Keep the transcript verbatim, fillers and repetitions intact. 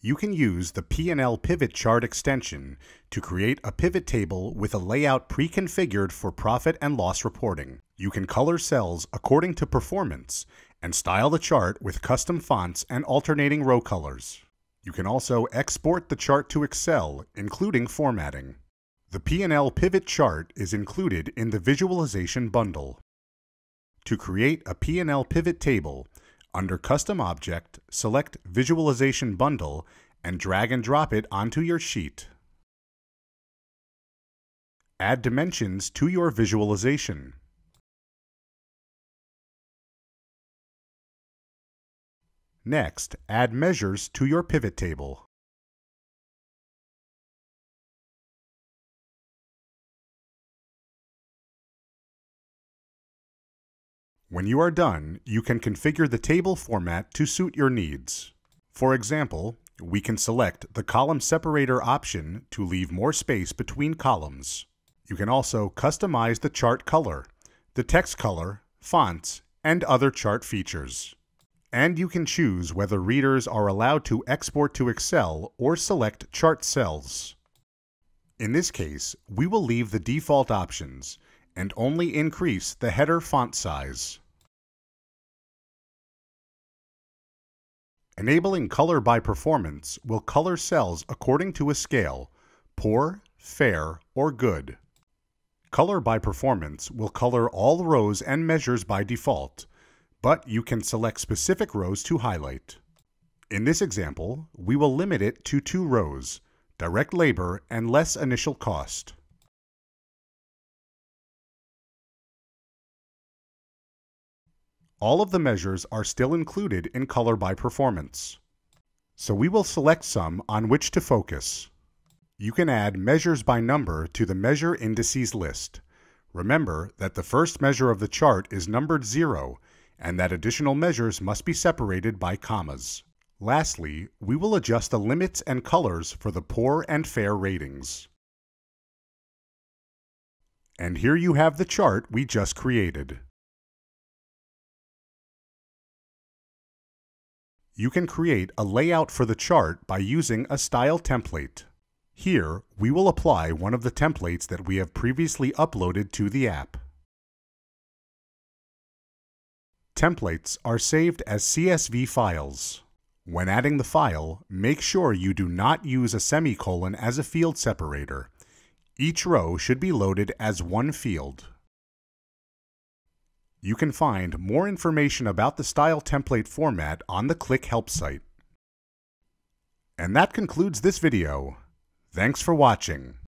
You can use the P and L Pivot chart extension to create a pivot table with a layout pre-configured for profit and loss reporting. You can color cells according to performance and style the chart with custom fonts and alternating row colors. You can also export the chart to Excel, including formatting. The P and L Pivot chart is included in the visualization bundle. To create a P and L Pivot table, under Custom Object, select Visualization Bundle and drag and drop it onto your sheet. Add dimensions to your visualization. Next, add measures to your pivot table. When you are done, you can configure the table format to suit your needs. For example, we can select the column separator option to leave more space between columns. You can also customize the chart color, the text color, fonts, and other chart features. And you can choose whether readers are allowed to export to Excel or select chart cells. In this case, we will leave the default options and only increase the header font size. Enabling color by performance will color cells according to a scale, poor, fair, or good. Color by performance will color all rows and measures by default, but you can select specific rows to highlight. In this example, we will limit it to two rows, direct labor and less initial cost. All of the measures are still included in color by performance. So we will select some on which to focus. You can add measures by number to the measure indices list. Remember that the first measure of the chart is numbered zero and that additional measures must be separated by commas. Lastly, we will adjust the limits and colors for the poor and fair ratings. And here you have the chart we just created. You can create a layout for the chart by using a style template. Here, we will apply one of the templates that we have previously uploaded to the app. Templates are saved as C S V files. When adding the file, make sure you do not use a semicolon as a field separator. Each row should be loaded as one field. You can find more information about the style template format on the Qlik help site. And that concludes this video. Thanks for watching.